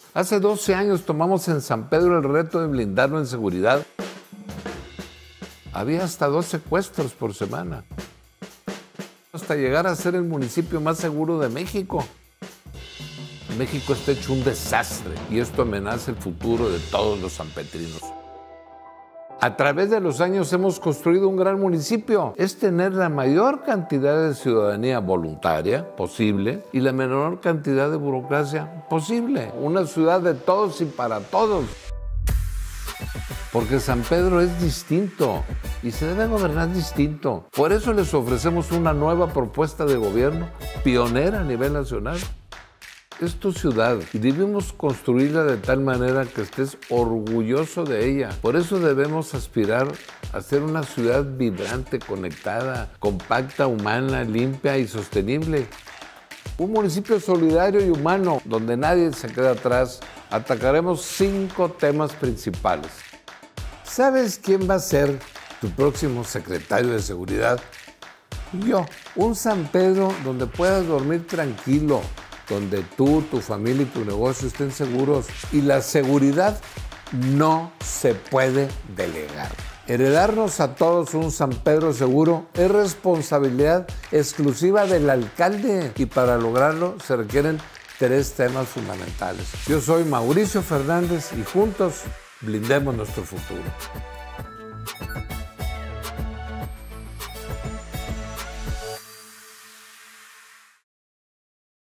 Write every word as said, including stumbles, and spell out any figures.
Hace doce años tomamos en San Pedro el reto de blindarlo en seguridad. Había hasta dos secuestros por semana, hasta llegar a ser el municipio más seguro de México. México está hecho un desastre y esto amenaza el futuro de todos los sanpetrinos. A través de los años hemos construido un gran municipio. Es tener la mayor cantidad de ciudadanía voluntaria posible y la menor cantidad de burocracia posible. Una ciudad de todos y para todos. Porque San Pedro es distinto y se debe gobernar distinto. Por eso les ofrecemos una nueva propuesta de gobierno pionera a nivel nacional. Es tu ciudad y debemos construirla de tal manera que estés orgulloso de ella. Por eso debemos aspirar a ser una ciudad vibrante, conectada, compacta, humana, limpia y sostenible. Un municipio solidario y humano donde nadie se queda atrás. Atacaremos cinco temas principales. ¿Sabes quién va a ser tu próximo secretario de seguridad? Yo. Un San Pedro donde puedas dormir tranquilo, donde tú, tu familia y tu negocio estén seguros. Y la seguridad no se puede delegar. Heredarnos a todos un San Pedro seguro es responsabilidad exclusiva del alcalde y para lograrlo se requieren tres temas fundamentales. Yo soy Mauricio Fernández y juntos blindemos nuestro futuro.